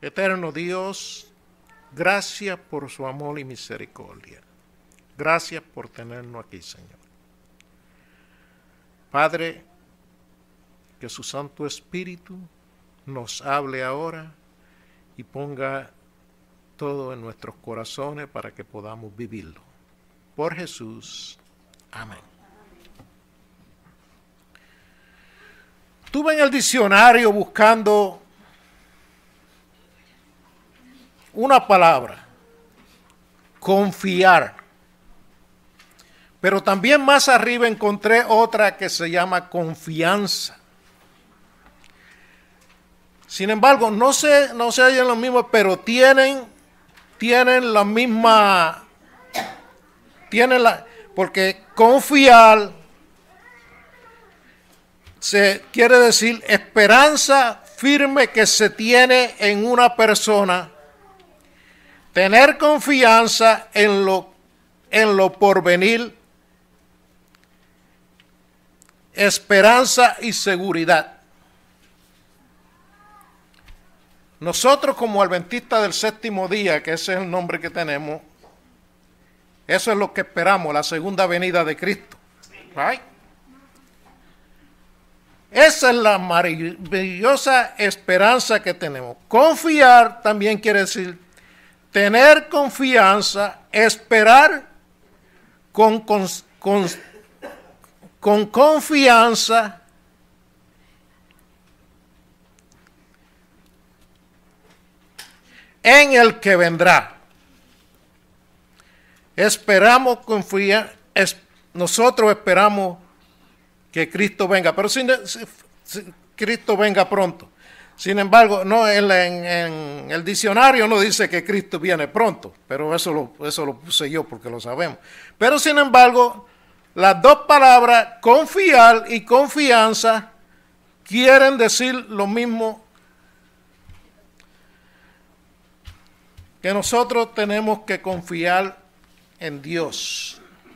Eterno Dios, gracias por su amor y misericordia. Gracias por tenernos aquí, Señor. Padre, que su Santo Espíritu nos hable ahora y ponga todo en nuestros corazones para que podamos vivirlo. Por Jesús. Amén. Estuve en el diccionario buscando una palabra, confiar. Pero también más arriba encontré otra que se llama confianza. Sin embargo, no se oyen lo mismo, pero tienen la misma, porque confiar se quiere decir esperanza firme que se tiene en una persona, tener confianza en lo porvenir, esperanza y seguridad. Nosotros como adventistas del séptimo día, que ese es el nombre que tenemos, eso es lo que esperamos, la segunda venida de Cristo. Right? Esa es la maravillosa esperanza que tenemos. Confiar también quiere decir tener confianza, esperar con confianza en el que vendrá. Esperamos, nosotros esperamos que Cristo venga, pero si Cristo venga pronto. Sin embargo, no en el diccionario no dice que Cristo viene pronto, pero eso lo puse yo porque lo sabemos. Pero sin embargo, las dos palabras, confiar y confianza, quieren decir lo mismo, que nosotros tenemos que confiar en Dios.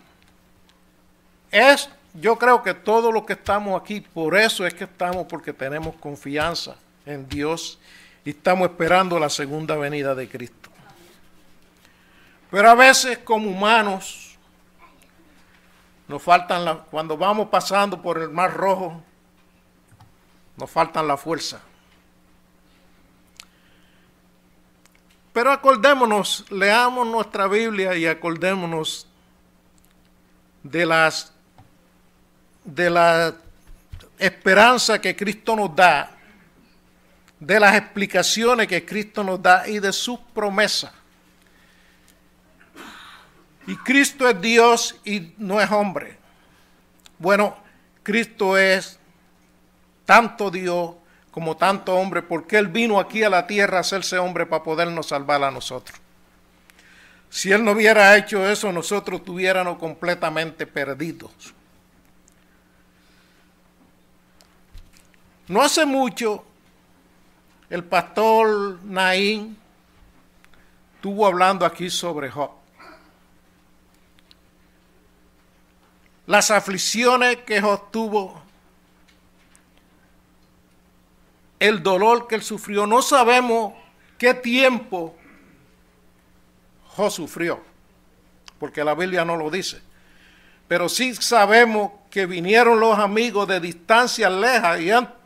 Yo creo que todos los que estamos aquí, por eso es que estamos, porque tenemos confianza en Dios y estamos esperando la segunda venida de Cristo. Pero a veces como humanos nos faltan, cuando vamos pasando por el Mar Rojo, nos faltan la fuerza. Pero acordémonos, leamos nuestra Biblia y acordémonos de la esperanza que Cristo nos da, de las explicaciones que Cristo nos da y de sus promesas. Y Cristo es Dios y no es hombre. Bueno, Cristo es tanto Dios como tanto hombre, porque Él vino aquí a la tierra a hacerse hombre para podernos salvar a nosotros. Si Él no hubiera hecho eso, nosotros estuviéramos completamente perdidos. No hace mucho, el pastor Naín estuvo hablando aquí sobre Job. Las aflicciones que Job tuvo, el dolor que él sufrió, no sabemos qué tiempo Job sufrió, porque la Biblia no lo dice. Pero sí sabemos que vinieron los amigos de distancias lejas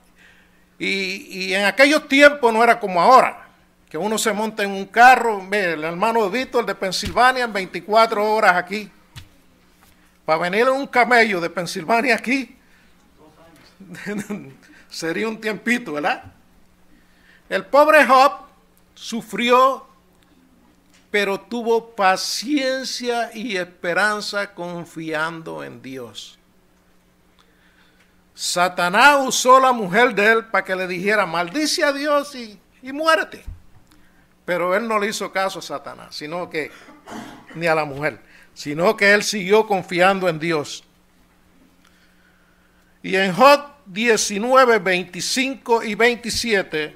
y en aquellos tiempos no era como ahora, que uno se monta en un carro, el hermano Víctor de Pensilvania en 24 horas aquí, para venir en un camello de Pensilvania aquí, sería un tiempito, ¿verdad? El pobre Job sufrió, pero tuvo paciencia y esperanza confiando en Dios. Satanás usó la mujer de él para que le dijera, maldice a Dios y muérete. Pero él no le hizo caso a Satanás, ni a la mujer, sino que él siguió confiando en Dios. Y en Job 19, 25 y 27,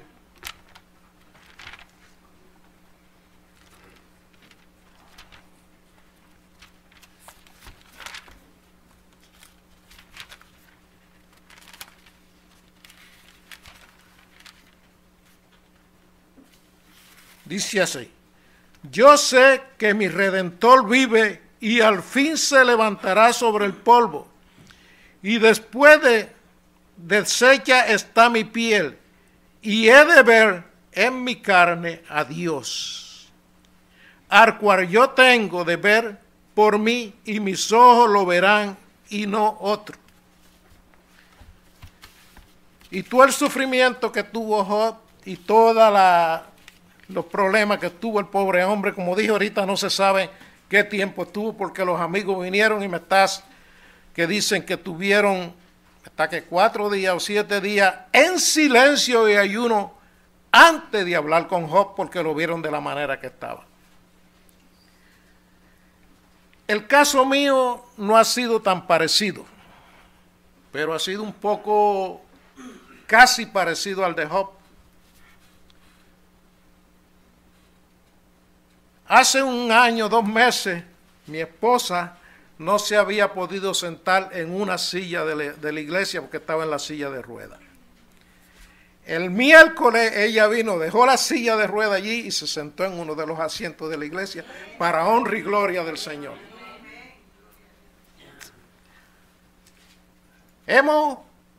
Dice así: yo sé que mi Redentor vive y al fin se levantará sobre el polvo, y después de deshecha está mi piel, y he de ver en mi carne a Dios, al cual yo tengo de ver por mí, y mis ojos lo verán y no otro. Y todo el sufrimiento que tuvo Job y todos los problemas que tuvo el pobre hombre, como dije ahorita, no se sabe qué tiempo estuvo, porque los amigos vinieron y que dicen que tuvieron hasta que 4 días o 7 días en silencio y ayuno antes de hablar con Job, porque lo vieron de la manera que estaba. El caso mío no ha sido tan parecido, pero ha sido un poco casi parecido al de Job. Hace 1 año, 2 meses, mi esposa no se había podido sentar en una silla de la iglesia porque estaba en la silla de ruedas. El miércoles ella vino, dejó la silla de ruedas allí y se sentó en uno de los asientos de la iglesia para honra y gloria del Señor. Hemos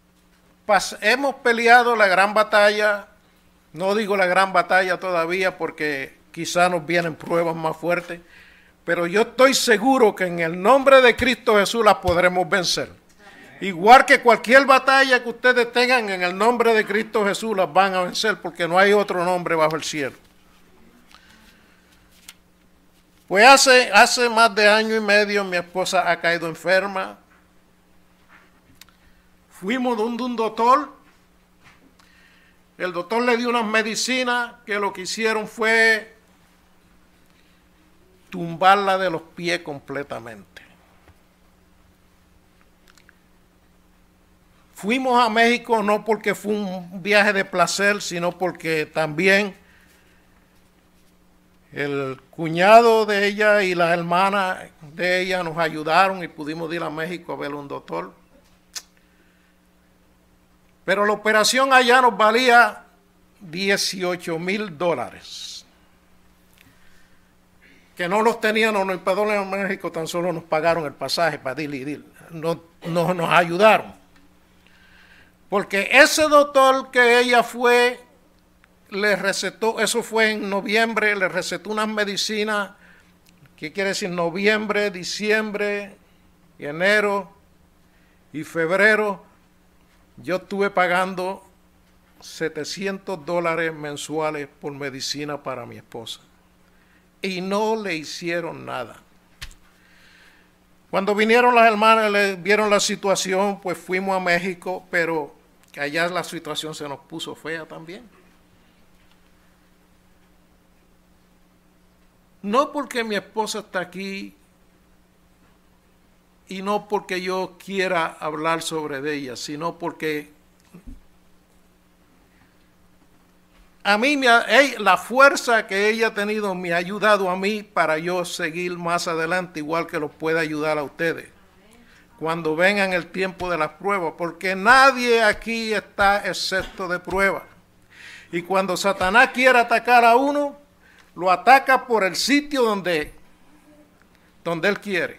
peleado la gran batalla. No digo la gran batalla todavía porque quizá nos vienen pruebas más fuertes, pero yo estoy seguro que en el nombre de Cristo Jesús las podremos vencer. Igual que cualquier batalla que ustedes tengan, en el nombre de Cristo Jesús las van a vencer, porque no hay otro nombre bajo el cielo. Pues hace más de 1 año y medio mi esposa ha caído enferma. Fuimos donde un doctor. El doctor le dio unas medicinas que lo que hicieron fue tumbarla de los pies completamente. Fuimos a México no porque fue un viaje de placer, sino porque también el cuñado de ella y la hermana de ella nos ayudaron y pudimos ir a México a ver a un doctor. Pero la operación allá nos valía $18,000. Que no los teníamos, no, perdón, en México tan solo nos pagaron el pasaje para ir. Nos ayudaron. Porque ese doctor que ella fue, le recetó, eso fue en noviembre, le recetó unas medicinas, ¿qué quiere decir? Noviembre, diciembre, enero y febrero. Yo estuve pagando $700 mensuales por medicina para mi esposa. Y no le hicieron nada. Cuando vinieron las hermanas, le vieron la situación, pues fuimos a México, pero allá la situación se nos puso fea también. No porque mi esposa está aquí y no porque yo quiera hablar sobre ella, sino porque a mí la fuerza que ella ha tenido me ha ayudado a mí para yo seguir más adelante, igual que los puede ayudar a ustedes cuando vengan el tiempo de las pruebas, porque nadie aquí está excepto de pruebas. Y cuando Satanás quiere atacar a uno, lo ataca por el sitio donde él quiere.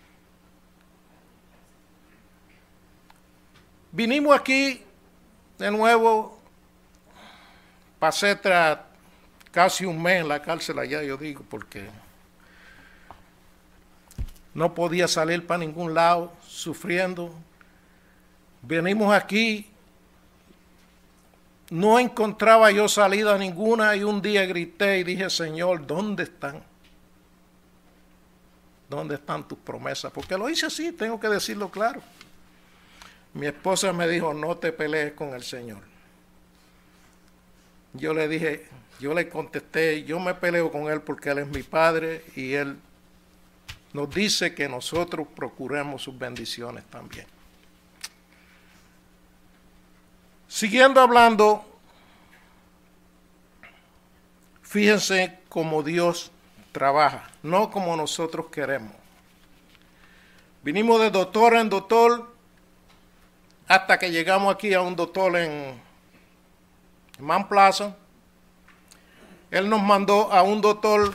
Vinimos aquí de nuevo, pasé casi 1 mes en la cárcel allá, yo digo, porque no podía salir para ningún lado, sufriendo. Venimos aquí, no encontraba yo salida ninguna y un día grité y dije, Señor, ¿dónde están? ¿Dónde están tus promesas? Porque lo hice así, tengo que decirlo claro. Mi esposa me dijo, no te pelees con el Señor. Yo le contesté, yo me peleo con Él porque Él es mi Padre y Él nos dice que nosotros procuremos sus bendiciones también. Siguiendo hablando, fíjense cómo Dios trabaja, no como nosotros queremos. Vinimos de doctor en doctor hasta que llegamos aquí a un doctor en Mount Pleasant. él nos mandó a un doctor,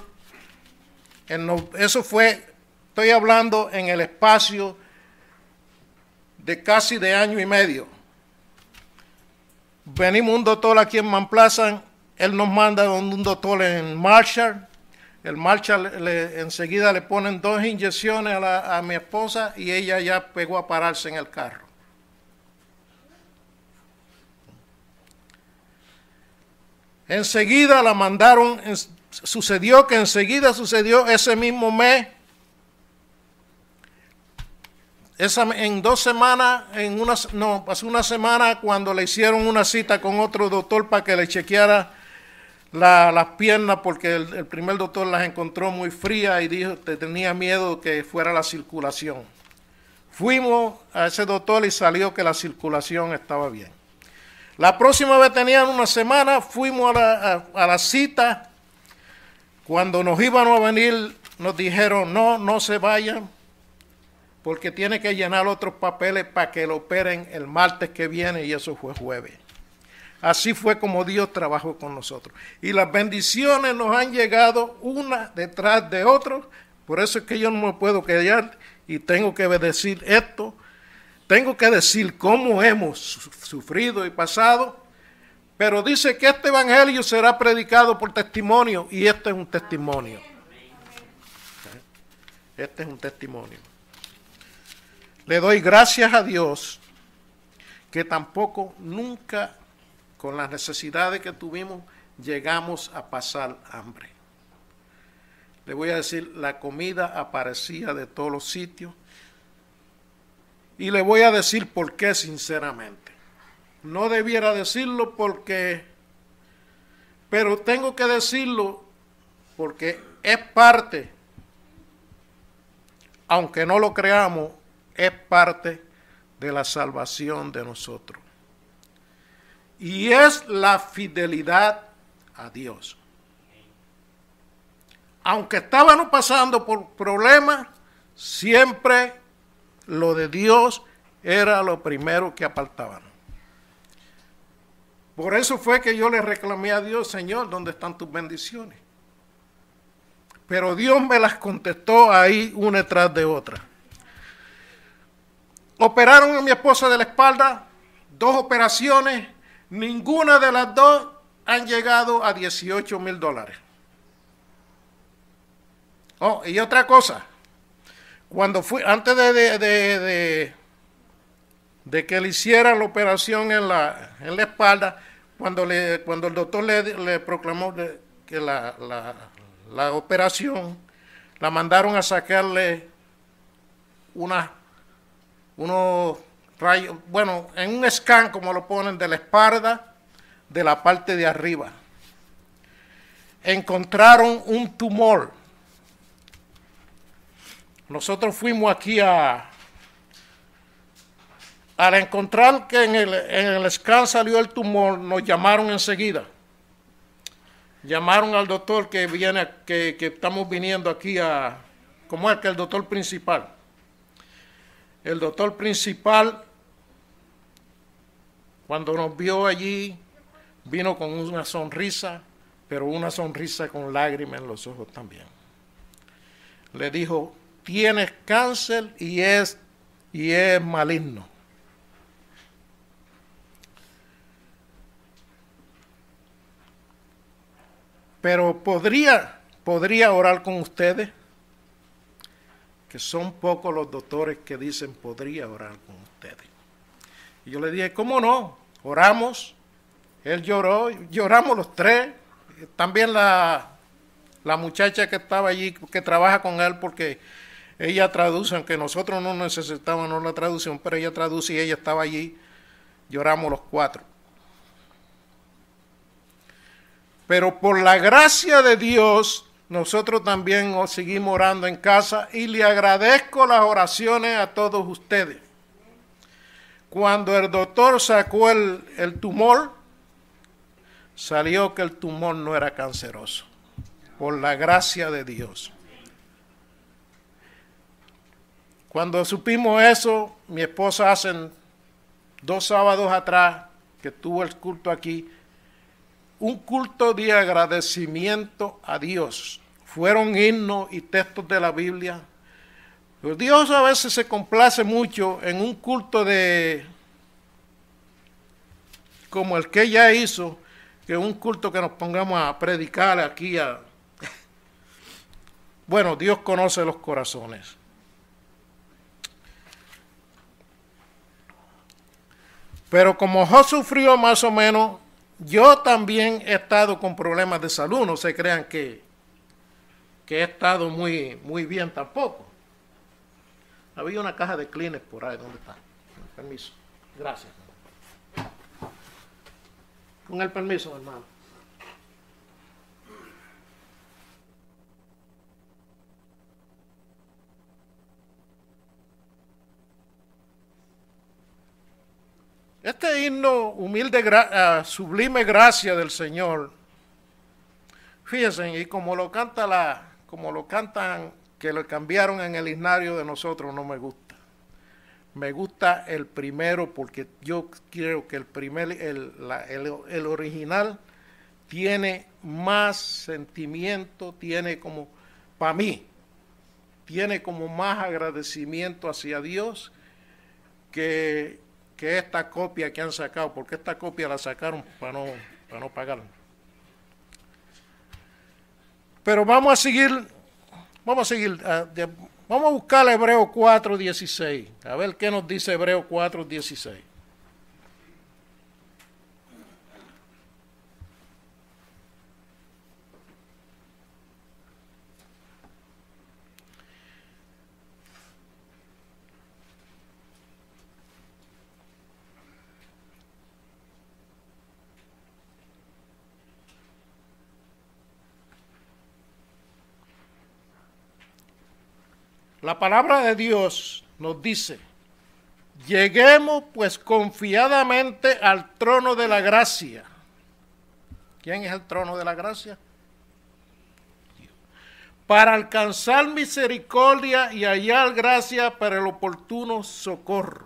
eso fue, estoy hablando en el espacio de casi de año y medio. Venimos un doctor aquí en Mount Pleasant, él nos manda a un doctor en Marshall. El Marshall enseguida le ponen 2 inyecciones a mi esposa y ella ya pegó a pararse en el carro. Enseguida la mandaron, sucedió ese mismo mes, en 2 semanas, pasó una semana cuando le hicieron una cita con otro doctor para que le chequeara las piernas, porque el primer doctor las encontró muy frías y dijo que tenía miedo que fuera la circulación. Fuimos a ese doctor y salió que la circulación estaba bien. La próxima vez tenían una semana, fuimos a la cita. Cuando nos íbamos a venir, nos dijeron, no se vayan, porque tiene que llenar otros papeles para que lo operen el martes que viene, y eso fue jueves. Así fue como Dios trabajó con nosotros. Y las bendiciones nos han llegado una detrás de otra. Por eso es que yo no me puedo callar y tengo que decir esto. Tengo que decir cómo hemos sufrido y pasado. Pero dice que este evangelio será predicado por testimonio, y este es un testimonio. Este es un testimonio. Le doy gracias a Dios que tampoco nunca, con las necesidades que tuvimos, llegamos a pasar hambre. Le voy a decir, la comida aparecía de todos los sitios. Y le voy a decir por qué, sinceramente. No debiera decirlo pero tengo que decirlo porque es parte, aunque no lo creamos, es parte de la salvación de nosotros. Y es la fidelidad a Dios. Aunque estábamos pasando por problemas, siempre lo de Dios era lo primero que apartábamos. Por eso fue que yo le reclamé a Dios, Señor, ¿dónde están tus bendiciones? Pero Dios me las contestó ahí una tras de otra. Operaron a mi esposa de la espalda, 2 operaciones, ninguna de las 2 han llegado a $18,000. Oh, y otra cosa, cuando antes de que le hicieran la operación en la espalda, cuando el doctor le proclamó que la operación, la mandaron a sacarle unos rayos, bueno, en un scan, como lo ponen, de la espalda, de la parte de arriba. Encontraron un tumor. Nosotros fuimos aquí al encontrar que en el scan salió el tumor, nos llamaron enseguida. Llamaron al doctor que estamos viniendo aquí como es que el doctor principal. El doctor principal, cuando nos vio allí, vino con una sonrisa, pero una sonrisa con lágrimas en los ojos también. Le dijo, tienes cáncer y es maligno. Pero podría orar con ustedes, que son pocos los doctores que dicen podría orar con ustedes. Y yo le dije, ¿cómo no? Oramos. Él lloró, lloramos los 3. También la muchacha que estaba allí, que trabaja con él, porque ella traduce, aunque nosotros no necesitábamos la traducción, pero ella traduce y ella estaba allí. Lloramos los 4. Pero por la gracia de Dios, nosotros también seguimos orando en casa y le agradezco las oraciones a todos ustedes. Cuando el doctor sacó el tumor, salió que el tumor no era canceroso, por la gracia de Dios. Cuando supimos eso, mi esposa hace 2 sábados atrás, que tuvo el culto aquí, un culto de agradecimiento a Dios. Fueron himnos y textos de la Biblia. Pero Dios a veces se complace mucho en un culto de como el que ella hizo, que un culto que nos pongamos a predicar aquí. Bueno, Dios conoce los corazones. Pero como Job sufrió más o menos, yo también he estado con problemas de salud. No se crean que he estado muy bien tampoco. Había una caja de Kleenex por ahí. ¿Dónde está? Con el permiso. Gracias. Con el permiso, hermano. Este himno humilde, sublime gracia del Señor, fíjense, y como lo cantan, que lo cambiaron en el himnario de nosotros, no me gusta. Me gusta el primero porque yo creo que el original tiene más sentimiento, tiene como, para mí, tiene como más agradecimiento hacia Dios que esta copia que han sacado, porque esta copia la sacaron para no pagarla. Pero vamos a seguir, vamos a buscar Hebreos 4:16, a ver qué nos dice Hebreos 4:16. La palabra de Dios nos dice: lleguemos pues confiadamente al trono de la gracia. ¿Quién es el trono de la gracia? Dios. Para alcanzar misericordia y hallar gracia para el oportuno socorro.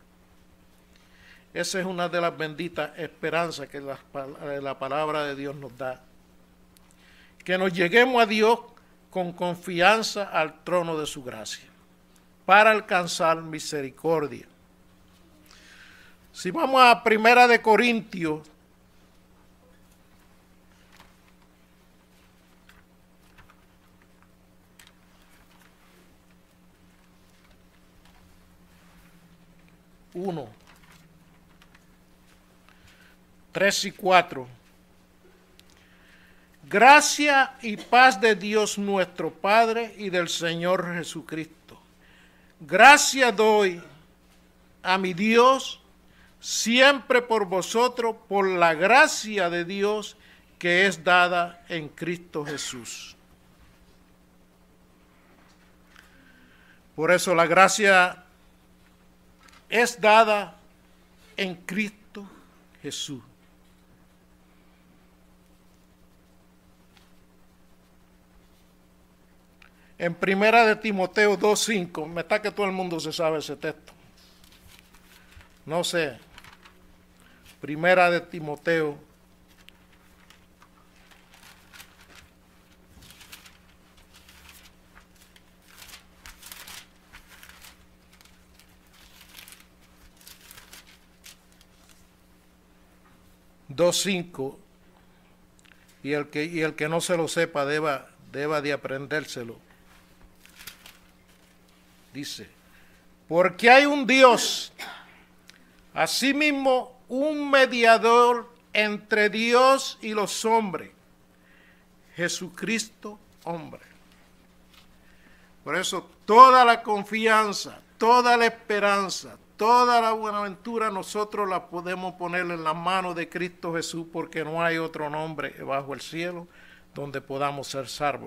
Esa es una de las benditas esperanzas que la palabra de Dios nos da. Que nos lleguemos a Dios con confianza al trono de su gracia, para alcanzar misericordia. Si vamos a 1 Corintios, uno, 3 y 4. Gracia y paz de Dios nuestro Padre y del Señor Jesucristo. Gracias doy a mi Dios siempre por vosotros, por la gracia de Dios que es dada en Cristo Jesús. Por eso la gracia es dada en Cristo Jesús. En 1 Timoteo 2:5, me está que todo el mundo se sabe ese texto. No sé. 1 Timoteo 2:5, y el que no se lo sepa deba de aprendérselo. Dice: porque hay un Dios, asimismo un mediador entre Dios y los hombres, Jesucristo hombre. Por eso toda la confianza, toda la esperanza, toda la buenaventura nosotros la podemos poner en las manos de Cristo Jesús, porque no hay otro nombre bajo el cielo donde podamos ser salvos.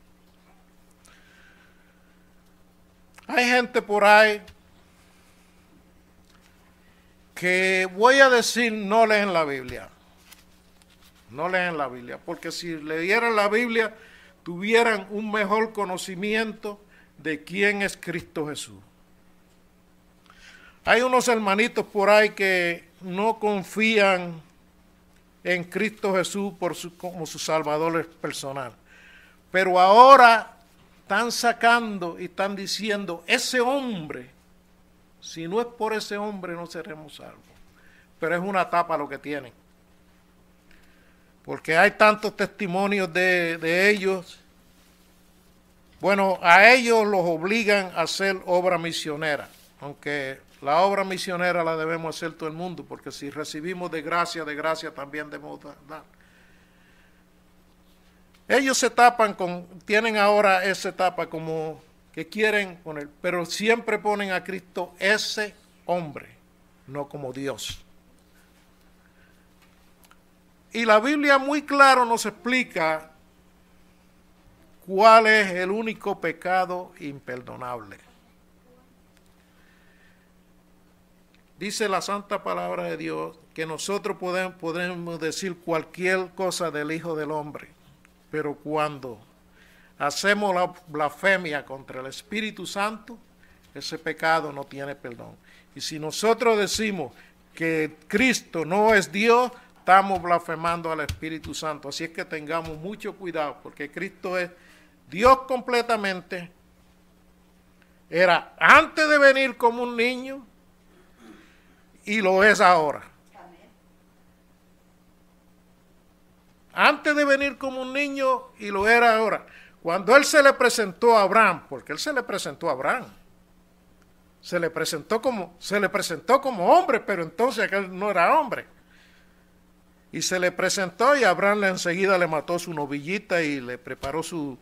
Hay gente por ahí que, voy a decir, no leen la Biblia. No leen la Biblia, porque si leyeran la Biblia tuvieran un mejor conocimiento de quién es Cristo Jesús. Hay unos hermanitos por ahí que no confían en Cristo Jesús como su Salvador personal. Pero ahora están sacando y están diciendo, ese hombre, si no es por ese hombre no seremos salvos. Pero es una tapa lo que tienen. Porque hay tantos testimonios de ellos. Bueno, a ellos los obligan a hacer obra misionera, aunque la obra misionera la debemos hacer todo el mundo, porque si recibimos de gracia también debemos dar. Ellos se tapan tienen ahora esa etapa como que quieren poner, pero siempre ponen a Cristo ese hombre, no como Dios. Y la Biblia muy claro nos explica cuál es el único pecado imperdonable. Dice la santa palabra de Dios que nosotros podemos decir cualquier cosa del Hijo del Hombre, pero cuando hacemos la blasfemia contra el Espíritu Santo, ese pecado no tiene perdón. Y si nosotros decimos que Cristo no es Dios, estamos blasfemando al Espíritu Santo. Así es que tengamos mucho cuidado, porque Cristo es Dios completamente. Era antes de venir como un niño y lo es ahora. Antes de venir como un niño y lo era ahora. Cuando él se le presentó a Abraham, porque él se le presentó a Abraham, se le presentó como hombre, pero entonces aquel no era hombre. Y se le presentó y Abraham enseguida le mató su novillita y le preparó su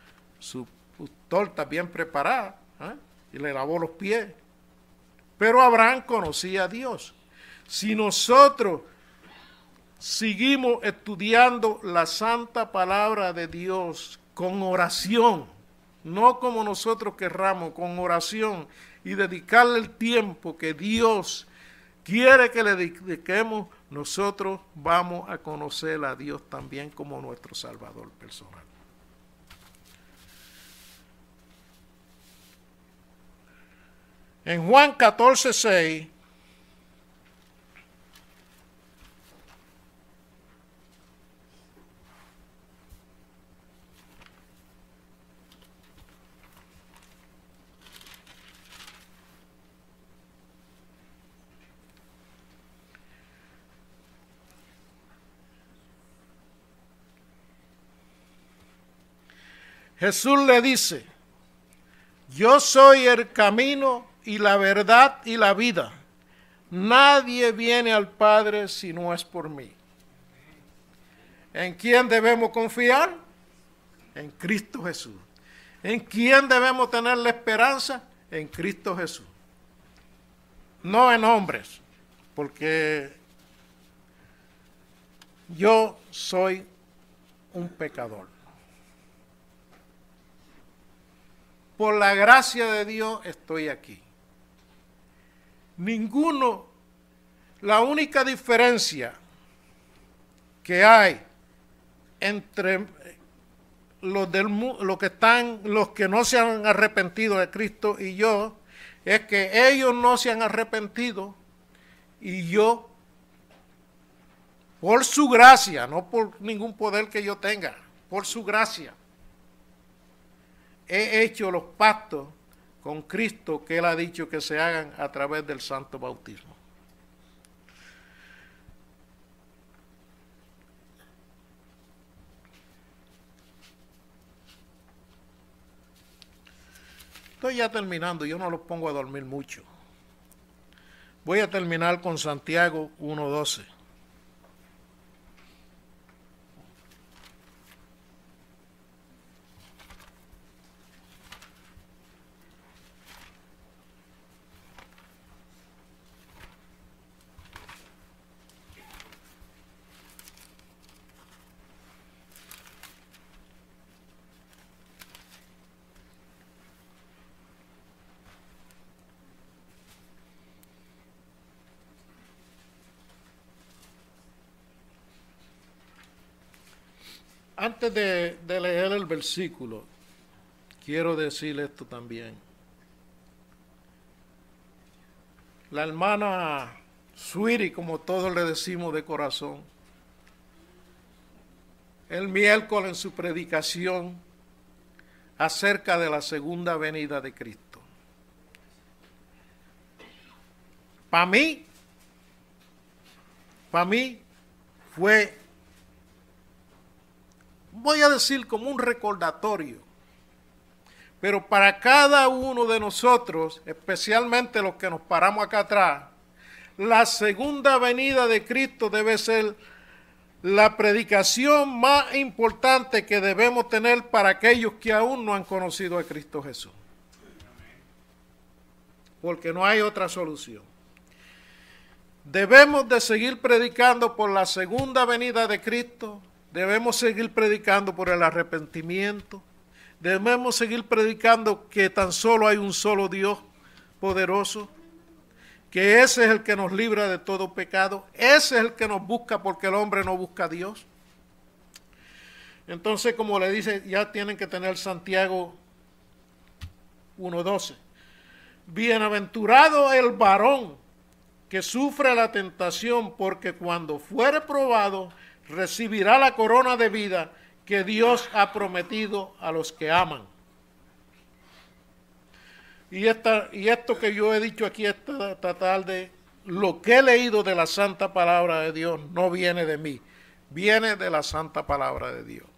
torta bien preparada, y le lavó los pies. Pero Abraham conocía a Dios. Si nosotros seguimos estudiando la santa palabra de Dios con oración, no como nosotros querramos, con oración, y dedicarle el tiempo que Dios quiere que le dediquemos, nosotros vamos a conocer a Dios también como nuestro Salvador personal. En Juan 14:6, Jesús le dice, yo soy el camino y la verdad y la vida. Nadie viene al Padre si no es por mí. ¿En quién debemos confiar? En Cristo Jesús. ¿En quién debemos tener la esperanza? En Cristo Jesús. No en hombres, porque yo soy un pecador. Por la gracia de Dios estoy aquí. La única diferencia que hay entre los que no se han arrepentido de Cristo y yo, es que ellos no se han arrepentido y yo, por su gracia, no por ningún poder que yo tenga, por su gracia, he hecho los pactos con Cristo que Él ha dicho que se hagan a través del santo bautismo. Estoy ya terminando, yo no los pongo a dormir mucho. Voy a terminar con Santiago 1:12. Antes de leer el versículo, quiero decir esto también. La hermana Sweetie, como todos le decimos de corazón, el miércoles en su predicación acerca de la segunda venida de Cristo. Para mí fue, voy a decir, como un recordatorio. Pero para cada uno de nosotros, especialmente los que nos paramos acá atrás, la segunda venida de Cristo debe ser la predicación más importante que debemos tener para aquellos que aún no han conocido a Cristo Jesús. Porque no hay otra solución. Debemos de seguir predicando por la segunda venida de Cristo, debemos seguir predicando por el arrepentimiento, debemos seguir predicando que tan solo hay un solo Dios poderoso, que ese es el que nos libra de todo pecado, ese es el que nos busca porque el hombre no busca a Dios. Entonces, como le dice, ya tienen que tener Santiago 1:12. Bienaventurado el varón que sufre la tentación, porque cuando fuere probado, recibirá la corona de vida que Dios ha prometido a los que aman. Y esto que yo he dicho aquí esta tarde, lo que he leído de la santa palabra de Dios, no viene de mí, viene de la santa palabra de Dios.